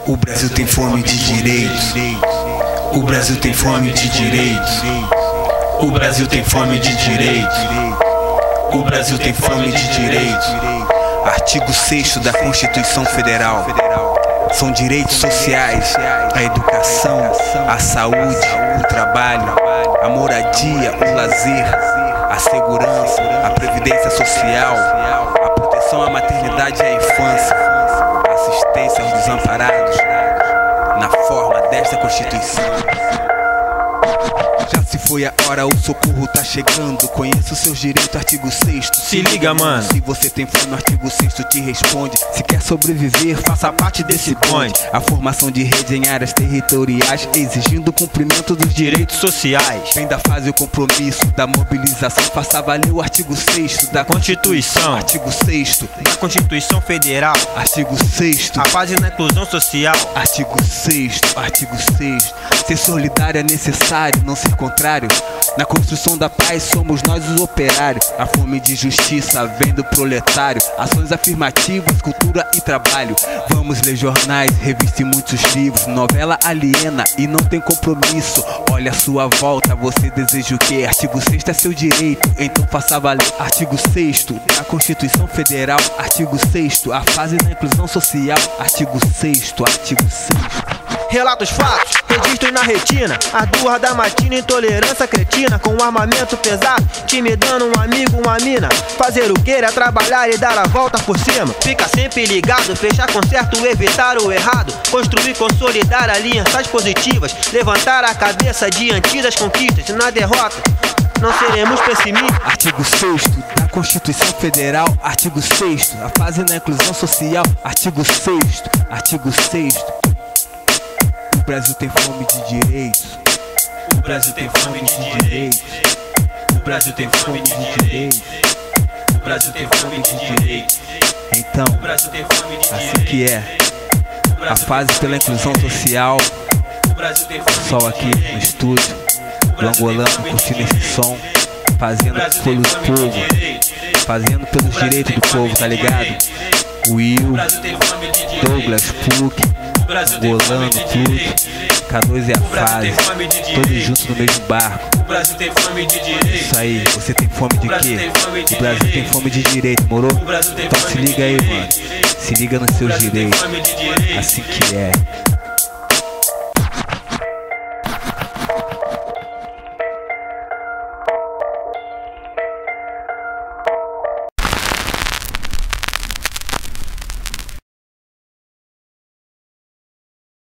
O Brasil tem fome de direitos. O Brasil tem fome de direitos. O Brasil tem fome de direitos. O Brasil tem fome de direitos. Artigo 6º da Constituição Federal. São direitos sociais: a educação, a saúde, o trabalho, a moradia, o lazer, a segurança, a previdência social, a proteção à maternidade e à infância, a assistência aos desamparados, na forma desta Constituição. Já se foi a hora, o socorro tá chegando. Conheça os seus direitos, artigo 6º. Se liga, mano. Se você tem fome, o artigo 6º te responde. Se quer sobreviver, faça parte desse bonde. A formação de rede em áreas territoriais, exigindo o cumprimento dos direitos sociais. Vem da fase o compromisso da mobilização. Faça valer o artigo 6º da Constituição. Artigo 6º da Constituição Federal. Artigo 6º. A paz na inclusão social. Artigo 6º. Artigo 6º. Ser solidário é necessário, não ser contrário. Na construção da paz somos nós os operários. A fome de justiça vem do proletário. Ações afirmativas, cultura e trabalho. Vamos ler jornais, revistas e muitos livros. Novela aliena e não tem compromisso. Olha a sua volta, você deseja o quê? Artigo 6º é seu direito, então faça valer. Artigo 6º da Constituição Federal. Artigo 6º, a fase da inclusão social. Artigo 6º, artigo 6º. Relata os fatos, registro na retina. As duas da matina, intolerância cretina. Com um armamento pesado, intimidando um amigo, uma mina. Fazer o que é trabalhar e dar a volta por cima. Fica sempre ligado, fechar com certo, evitar o errado. Construir, consolidar alianças positivas. Levantar a cabeça diante das conquistas. Na derrota, não seremos pessimistas. Artigo 6º da Constituição Federal. Artigo 6º, a fase na inclusão social. Artigo 6º, artigo 6º. O Brasil tem fome de direitos. O Brasil tem fome de direitos. O Brasil tem fome de direitos. O Brasil tem fome de direitos. Então, assim que é a fase pela inclusão social. Sol aqui no estúdio, Langolano curtindo esse som, fazendo pelo povo, fazendo pelos direitos do povo, tá ligado? Will, Douglas, Puck, Angolano, Pluto, K2 é a fase, todos juntos no mesmo barco. Isso aí, você tem fome de quê? O Brasil tem fome de direito, morou? Então se liga aí, mano, se liga nos seus direitos, assim que é.